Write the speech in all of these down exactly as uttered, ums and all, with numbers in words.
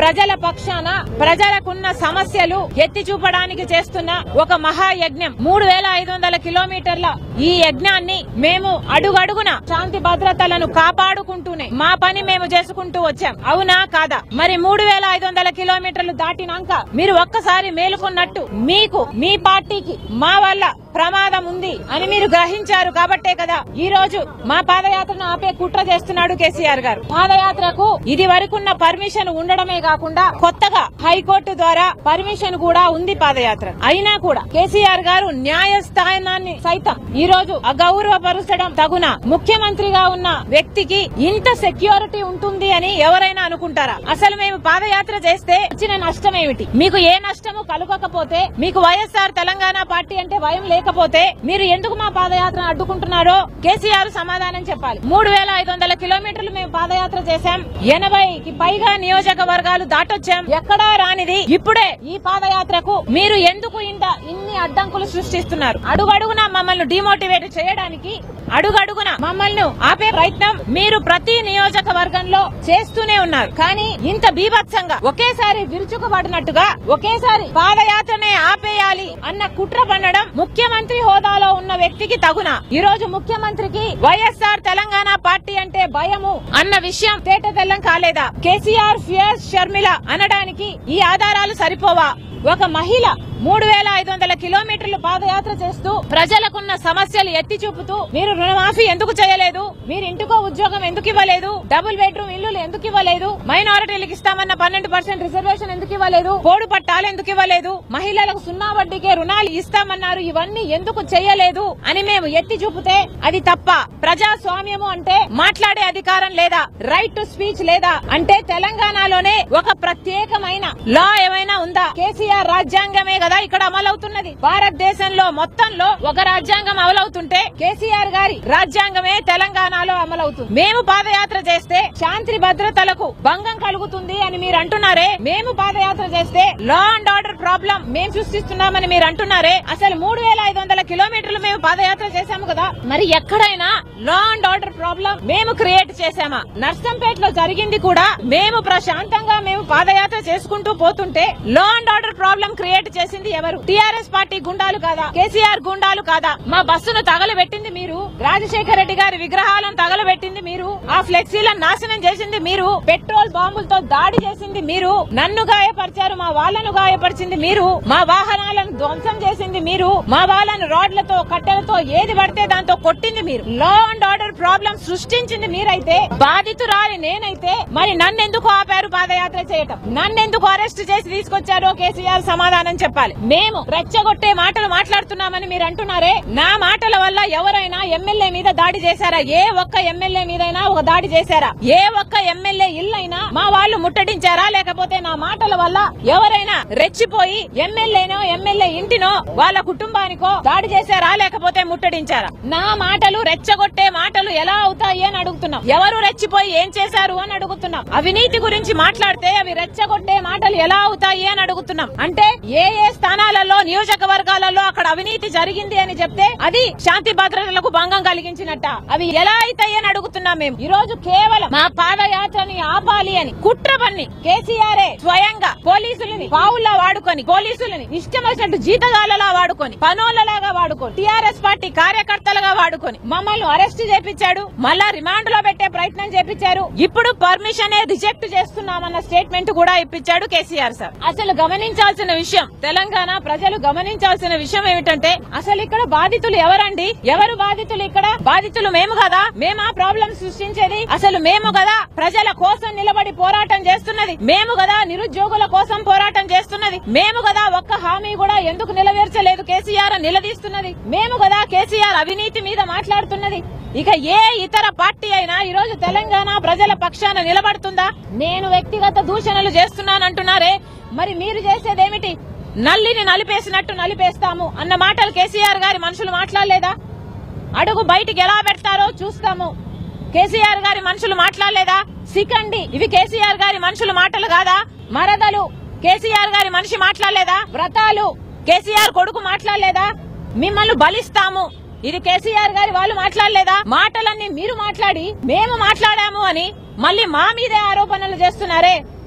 ప్రజల పక్షాన ప్రజలకున్న సమస్యలు ఎత్తి చూపడానికి చేస్తున్న ఒక మహాయజ్ఞం. మూడు వేల ఐదు వందల కిలోమీటర్ల ఈ యజ్ఞాన్ని మేము అడుగడుగున శాంతి భద్రతలను కాపాడుకుంటూనే మా పని మేము చేసుకుంటూ వచ్చాం. అవునా కాదా? మరి మూడు వేల ఐదు వందల కిలోమీటర్లు దాటినాక మీరు ఒక్కసారి మేలుకున్నట్టు మీకు మీ పార్టీకి మా వల్ల ప్రమాదం ఉంది అని మీరు గ్రహించారు కాబట్టే కదా ఈ రోజు మా పాదయాత్రను ఆపే కుట్ర చేస్తున్నాడు కేసీఆర్ గారు. పాదయాత్రకు ఇది వరకున్న పర్మిషన్ ఉండడమే కాకుండా కొత్తగా హైకోర్టు ద్వారా పర్మిషన్ కూడా ఉంది పాదయాత్ర. అయినా కూడా కేసీఆర్ గారు న్యాయస్థానాన్ని సైతం ఈ రోజు అగౌరవపరచడం తగునా? ముఖ్యమంత్రిగా ఉన్న వ్యక్తికి ఇంత సెక్యూరిటీ ఉంటుంది అని ఎవరైనా అనుకుంటారా? అసలు మేము పాదయాత్ర చేస్తే వచ్చిన నష్టం ఏమిటి? మీకు ఏ నష్టము కలగకపోతే, మీకు వైఎస్ఆర్ తెలంగాణ పార్టీ అంటే భయం లేకపోతే మీరు ఎందుకు మా పాదయాత్ర అడ్డుకుంటున్నారో కేసీఆర్ సమాధానం చెప్పాలి. మూడు వేల ఐదు వందల కిలోమీటర్లు మేము పాదయాత్ర చేశాం. ఎనభైకి పైగా నియోజకవర్గాలు దాటొచ్చాం. ఎక్కడా రానిది ఇప్పుడే ఈ పాదయాత్రకు మీరు ఎందుకు ఇంత ఇన్ని అడ్డంకులు సృష్టిస్తున్నారు? అడుగడుగున మమ్మల్ని డిమోటివేట్ చేయడానికి, అడుగడుగున మమ్మల్ని ఆపే ప్రయత్నం మీరు ప్రతి నియోజకవర్గంలో చేస్తూనే ఉన్నారు. కానీ ఇంత బీభత్సంగా ఒకేసారి విరుచుకుపడినట్టుగా ఒకేసారి పాదయాత్రనే ఆపేయాలి అన్న కుట్ర పన్నడం ముఖ్యమంత్రి హోదాలో ఉన్న వ్యక్తికి తగునా? ఈ రోజు ముఖ్యమంత్రికి వైఎస్ఆర్ తెలంగాణ పార్టీ అంటే భయము అన్న విషయం తేట తెల్లం కాలేదా? కేసీఆర్ ఫియర్స్ షర్మిల అనడానికి ఈ ఆధారాలు సరిపోవా? ఒక మహిళ మూడు వేల ఐదు వందల కిలోమీటర్లు పాదయాత్ర చేస్తూ ప్రజలకున్న సమస్యలు ఎత్తి చూపుతూ మీరు రుణమాఫీ ఎందుకు చేయలేదు? మీరు ఇంటికో ఉద్యోగం ఎందుకు ఇవ్వలేదు? డబుల్ బెడ్రూమ్ ఇల్లులు ఎందుకు ఇవ్వలేదు? మైనారిటీలకు ఇస్తామన్న పన్నెండు పర్సెంట్ రిజర్వేషన్ ఎందుకు ఇవ్వలేదు? పోడు పట్టాలు ఎందుకు ఇవ్వలేదు? మహిళలకు సున్నా వడ్డీకే రుణాలు ఇస్తామన్నారు, ఇవన్నీ ఎందుకు చేయలేదు అని మేము ఎత్తి చూపితే అది తప్ప? ప్రజాస్వామ్యము అంటే మాట్లాడే అధికారం లేదా? రైట్ టు స్పీచ్ లేదా? అంటే తెలంగాణలోనే ఒక ప్రత్యేకమైన లా ఏమైనా ఉందా? కేసీఆర్ రాజ్యాంగమే కదా ఇక్కడ అమలవుతున్నది. భారతదేశంలో మొత్తంలో ఒక రాజ్యాంగం అమలవుతుంటే కేసీఆర్ గారి రాజ్యాంగమే తెలంగాణలో అమలవుతుంది. మేము పాదయాత్ర చేస్తే శాంతి భద్రతలకు భంగం కలుగుతుంది అని మీరు అంటున్నారే. మేము పాదయాత్ర చేస్తే లా అండ్ ఆర్డర్ ప్రాబ్లం మేము సృష్టిస్తున్నామని మీరు అంటున్నారే. అసలు మూడు వేల ఐదు వందల కిలోమీటర్లు మేము పాదయాత్ర చేశాము కదా, మరి ఎక్కడైనా లా అండ్ ఆర్డర్ ప్రాబ్లం మేము క్రియేట్ చేశామా? నర్సంపేటలో జరిగింది కూడా మేము ప్రశాంతంగా మేము పాదయాత్ర చేసుకుంటూ పోతుంటే law and order problem create చేసింది ఎవరు? టీఆర్ఎస్ పార్టీ గుండాలు కాదా? కేసీఆర్ గుండాలు కాదా? మా బస్సును తగలబెట్టింది మీరు, రాజశేఖర రెడ్డి గారి విగ్రహాలను తగలబెట్టింది మీరు, ఆ ఫ్లెక్సీలను నాశనం చేసింది మీరు, పెట్రోల్ బాంబులతో దాడి చేసింది మీరు, నన్ను గాయపరిచారు, మా వాళ్లను గాయపరిచింది మీరు, మా వాహనాలను ధ్వంసం చేసింది మీరు, మా వాళ్లను రాడ్లతో కట్టెలతో ఏది పడితే దాంతో కొట్టింది మీరు. లా అండ్ ఆర్డర్ ప్రాబ్లం సృష్టించింది మీరైతే, బాధితురాలి నేనైతే మరి నన్నెందుకు ఆపారు పాదయాత్ర చేయటం? నన్నెందుకు అరెస్ట్ చేసి తీసుకొచ్చారో కేసీఆర్ సమాధానం చెప్పాలి. మేము రెచ్చగొట్టే మాటలు మాట్లాడుతున్నామని మీరు అంటున్నారే. నా మాటల వల్ల ఎవరైనా ఎమ్మెల్యే మీద దాడి చేశారా? ఏ ఒక్క ఎమ్మెల్యే మీదైనా ఒక దాడి చేశారా? ఏ ఒక్క ఎమ్మెల్యే ఇల్లైనా మా వాళ్ళు ముట్టడించారా? లేకపోతే నా మాటల వల్ల ఎవరైనా రెచ్చిపోయి ఎమ్మెల్యేనో ఎమ్మెల్యే ఇంటినో వాళ్ళ కుటుంబానికో దాడి చేశారా? లేకపోతే ముట్టడించారా? నా మాటలు రెచ్చగొట్టే మాటలు ఎలా అవుతాయి అని అడుగుతున్నాం. ఎవరు రెచ్చిపోయి ఏం చేశారు అని అడుగుతున్నాం. అవినీతి గురించి మాట్లాడితే అవి రెచ్చగొట్టే మాటలు ఎలా అవుతాయి అని అడుగుతున్నాం. అంటే ఏ ఏ స్థానాలలో నియోజకవర్గాలలో అక్కడ అవినీతి జరిగింది అని చెప్తే అది శాంతి భద్రతలకు భంగం కలిగించినట్ట? అవి ఎలా అవుతాయి అని అడుగుతున్నాం. మేము ఈ రోజు కేవలం మా పాదయాత్రని ఆపాలి అని కుట్ర పన్ని కేసీఆర్ స్వయంగా పోలీసులని పావుల్లా వాడుకొని, పోలీసులని ఇష్టం వచ్చినట్టు జీతగాళ్లలా వాడుకొని, పనోళ్లలాగా వాడుకొని, టీఆర్ఎస్ పార్టీ కార్యకర్తలుగా వాడుకొని మమ్మల్ని అరెస్ట్ చేపించాడు. మళ్ళా రిమాండ్ లో పెట్టే ప్రయత్నం చేపించారు. ఇప్పుడు పర్మిషన్ రిజెక్ట్ చేస్తున్నామన్న స్టేట్మెంట్ కూడా ఇప్పించాడు కేసీఆర్ సార్. అసలు గమనించాల్సిన విషయం, తెలంగాణ ప్రజలు గమనించాల్సిన విషయం ఏమిటంటే అసలు ఇక్కడ బాధితులు ఎవరండి? ఎవరు బాధితులు? ఇక్కడ బాధితులు మేము కదా? మేమా ప్రాబ్లం సృష్టించేది? అసలు మేము కదా ప్రజల కోసం నిలబడి పోరాటం చేస్తున్నది? మేము కదా నిరుద్యోగుల కోసం పోరాటం చేస్తున్నది? మేము కదా ఒక్క హామీ కూడా ఎందుకు నెరవేర్చలేదు కేసీఆర్ నిలదీస్తున్నది? మేము కదా కేసీఆర్ అవినీతి మీద మాట్లాడుతున్నది? ఇక ఏ ఇతర పార్టీ అయినా ఈ రోజు తెలంగాణ ప్రజల పక్షాన నిలబడుతుందా? నేను వ్యక్తిగత దూషణలు చేస్తున్నానంటున్నారే, మరి మీరు చేసేదేమిటి? నల్లిని నలిపేసినట్టు నలిపేస్తాము అన్న మాటలు కేసీఆర్ గారి మనుషులు మాట్లాడలేదా? అడుగు బయటికి ఎలా పెడతారో చూస్తాము. కేసీఆర్ గారి మనుషులు మాట్లాడలేదా? సికండి, ఇవి కేసీఆర్ గారి మనుషులు మాటలు కాదా? మరదలు కేసీఆర్ గారి మనిషి మాట్లాడలేదా? వ్రతాలు కేసీఆర్ కొడుకు మాట్లాడలేదా? మిమ్మల్ని బలిస్తాము ఇది కేసీఆర్ గారి వాళ్ళు మాట్లాడలేదా? మాటలన్నీ మీరు మాట్లాడి మేము మాట్లాడాము అని మళ్ళీ మా మీదే ఆరోపణలు చేస్తున్నారే,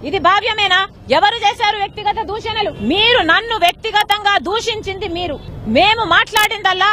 ఇది భావ్యమేనా? ఎవరు చేశారు వ్యక్తిగత దూషణలు? మీరు నన్ను వ్యక్తిగతంగా దూషించింది మీరు. మేము మాట్లాడిందల్లా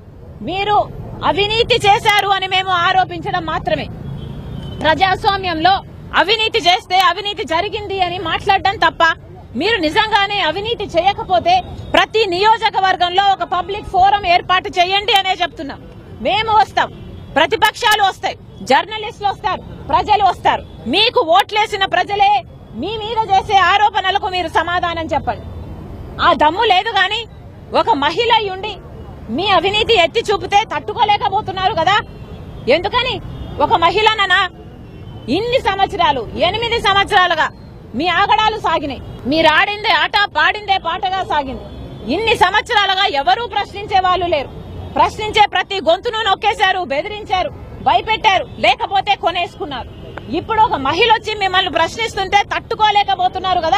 మీరు అవినీతి చేశారు అని మేము ఆరోపించడం మాత్రమే. ప్రజాస్వామ్యంలో అవినీతి చేస్తే అవినీతి జరిగింది అని మాట్లాడడం తప్ప, మీరు నిజంగానే అవినీతి చేయకపోతే ప్రతి నియోజకవర్గంలో ఒక పబ్లిక్ ఫోరం ఏర్పాటు చేయండి అనే చెప్తున్నాం. మేము వస్తాం, ప్రతిపక్షాలు వస్తాయి, జర్నలిస్టులు వస్తారు, ప్రజలు వస్తారు. మీకు ఓట్లేసిన ప్రజలే మీ మీద చేసే ఆరోపణలకు మీరు సమాధానం చెప్పండి. ఆ దమ్ము లేదు గాని ఒక మహిళ ఉండి మీ అవినీతి ఎత్తి చూపితే తట్టుకోలేకపోతున్నారు కదా. ఎందుకని? ఒక మహిళననా ఇన్ని సంవత్సరాలు ఎనిమిది సంవత్సరాలుగా మీ ఆగడాలు సాగినాయి. మీరు ఆడిందే ఆట, పాడిందే పాటగా సాగింది. ఇన్ని సంవత్సరాలుగా ఎవరూ ప్రశ్నించే వాళ్ళు లేరు. ప్రశ్నించే ప్రతి గొంతును నొక్కేశారు, బెదిరించారు, భయపెట్టారు, లేకపోతే కొనేసుకున్నారు. ఇప్పుడు ఒక మహిళ వచ్చి మిమ్మల్ని ప్రశ్నిస్తుంటే తట్టుకోలేకపోతున్నారు కదా.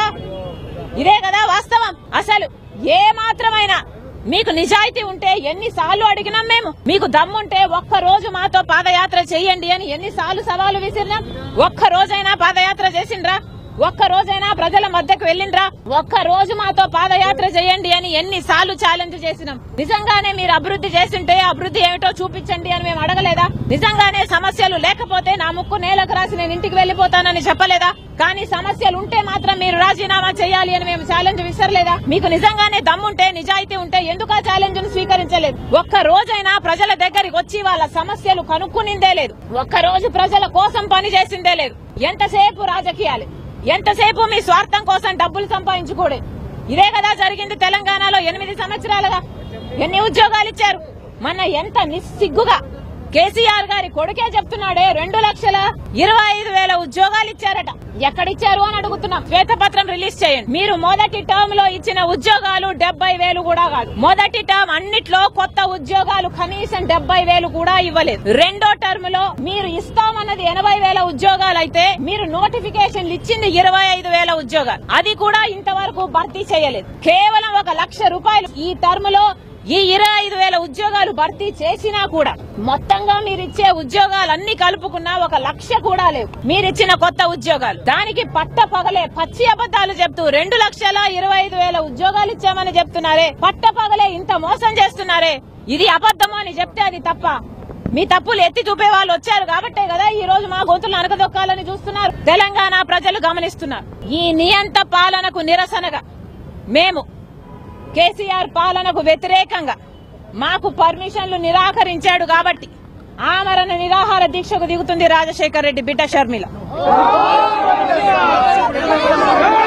ఇదే కదా వాస్తవం. అసలు ఏ మాత్రమైనా మీకు నిజాయితీ ఉంటే ఎన్నిసార్లు అడిగినాం మేము. మీకు దమ్ముంటే ఒక్క రోజు మాతో పాదయాత్ర చెయ్యండి అని ఎన్నిసార్లు సవాలు విసిరినాం. ఒక్క రోజైనా పాదయాత్ర చేసిండ్రా? ఒక్క రోజైనా ప్రజల మధ్యకు వెళ్ళిండ్రా? ఒక్క రోజు మాతో పాదయాత్ర చేయండి అని ఎన్నిసార్లు ఛాలెంజ్ చేసినాం. నిజంగానే మీరు అభివృద్ధి చేసింటే అభివృద్ధి ఏమిటో చూపించండి అని మేము అడగలేదా? నిజంగానే సమస్యలు లేకపోతే నా ముక్కు నేలకు రాసి నేను ఇంటికి వెళ్లిపోతానని చెప్పలేదా? కానీ సమస్యలు ఉంటే మాత్రం మీరు రాజీనామా చేయాలి అని మేము ఛాలెంజ్ విసరలేదా? మీకు నిజంగానే దమ్ముంటే, నిజాయితీ ఉంటే ఎందుకు ఆ ఛాలెంజ్ ను స్వీకరించలేదు? ఒక్క రోజైనా ప్రజల దగ్గరికి వచ్చి వాళ్ళ సమస్యలు కనుక్కునిందే లేదు. ఒక్క రోజు ప్రజల కోసం పని చేసిందే లేదు. ఎంతసేపు రాజకీయాలు, ఎంతసేపు మీ స్వార్థం కోసం డబ్బులు సంపాదించుకోడే. ఇదే కదా జరిగింది తెలంగాణలో ఎనిమిది సంవత్సరాలుగా. ఎన్ని ఉద్యోగాలు ఇచ్చారు? మన ఎంత నిస్సిగ్గుగా కేసీఆర్ గారి కొడుకే చెప్తున్నాడే రెండు లక్షల ఇరవై ఐదు వేల ఉద్యోగాలు ఇచ్చారట. ఎక్కడిచ్చారు అని అడుగుతున్నాం. శ్వేతపత్రం రిలీజ్ చేయండి. మీరు మొదటి టర్మ్ లో ఇచ్చిన ఉద్యోగాలు డెబ్బై వేలు కూడా కాదు. మొదటి టర్మ్ అన్నిట్లో కొత్త ఉద్యోగాలు కనీసం డెబ్బై వేలు కూడా ఇవ్వలేదు. రెండో టర్మ్ లో మీరు ఇస్తామన్నది ఎనభై వేల ఉద్యోగాలు అయితే మీరు నోటిఫికేషన్లు ఇచ్చింది ఇరవై ఐదు వేల ఉద్యోగాలు. అది కూడా ఇంతవరకు భర్తీ చేయలేదు. కేవలం ఒక లక్ష రూపాయలు ఈ టర్మ్ లో ఈ ఇరవై ఐదు వేల ఉద్యోగాలు భర్తీ చేసినా కూడా మొత్తంగా మీరిచ్చే ఉద్యోగాలన్నీ కలుపుకున్నా ఒక లక్ష కూడా లేవు మీరిచ్చిన కొత్త ఉద్యోగాలు. దానికి పట్ట పగలే పచ్చి అబద్దాలు చెప్తూ రెండు లక్షల ఇరవై ఐదు వేల ఉద్యోగాలు ఇచ్చామని చెప్తున్నారే. పట్ట పగలే ఇంత మోసం చేస్తున్నారే. ఇది అబద్దము అని చెప్తే అది తప్ప. మీ తప్పులు ఎత్తి చూపే వాళ్ళు వచ్చారు కాబట్టే కదా ఈ రోజు మా గొంతులు అనకదొక్కాలని చూస్తున్నారు. తెలంగాణ ప్రజలు గమనిస్తున్నారు. ఈ నియంత పాలనకు నిరసనగా మేము కేసీఆర్ పాలనకు వ్యతిరేకంగా మాకు పర్మిషన్లు నిరాకరించాడు కాబట్టి ఆమరణ నిరాహార దీక్షకు దిగుతుంది రాజశేఖర్ రెడ్డి బిడ్డ షర్మిల.